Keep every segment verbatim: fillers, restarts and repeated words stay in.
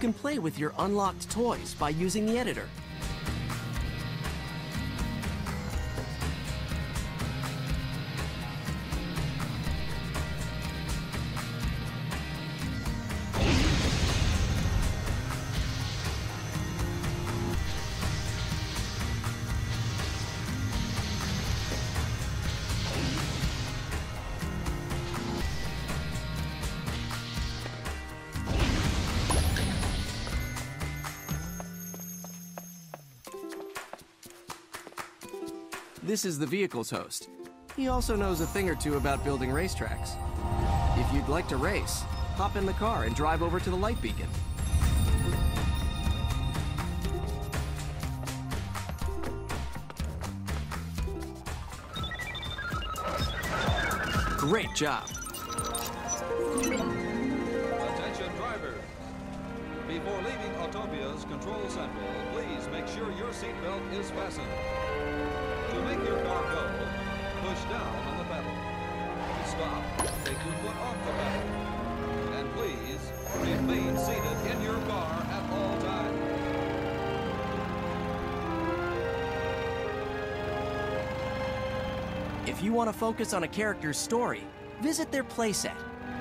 can play with your unlocked toys by using the editor. This is the vehicle's host. He also knows a thing or two about building racetracks. If you'd like to race, hop in the car and drive over to the light beacon. Great job. Attention drivers. Before leaving Autopia's control central, please make sure your seatbelt is fastened. To make your car go, push down on the pedal. To stop, take your foot off the pedal. And please, remain seated in your car at all times. If you want to focus on a character's story, visit their playset.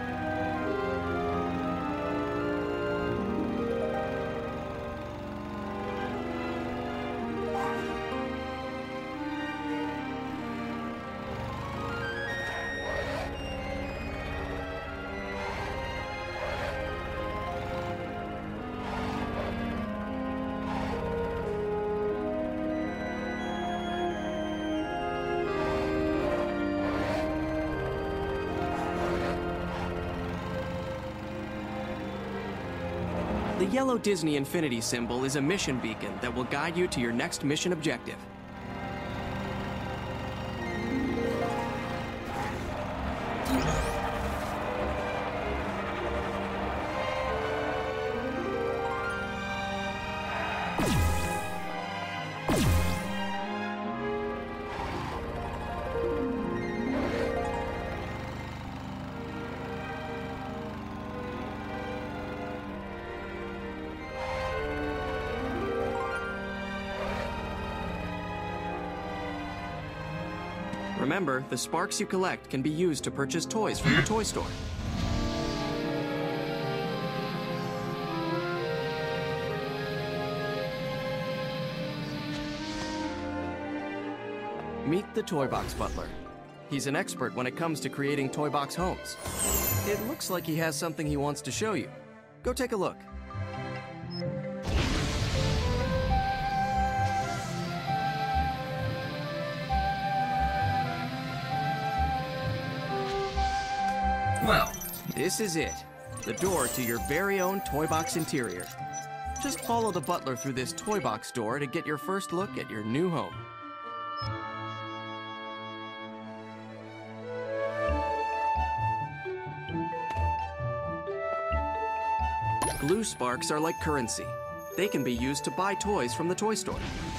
The yellow Disney Infinity symbol is a mission beacon that will guide you to your next mission objective. Remember, the sparks you collect can be used to purchase toys from the toy store. Meet the Toy Box Butler. He's an expert when it comes to creating toy box homes. It looks like he has something he wants to show you. Go take a look. Well, this is it. The door to your very own toy box interior. Just follow the butler through this toy box door to get your first look at your new home. Glue sparks are like currency. They can be used to buy toys from the toy store.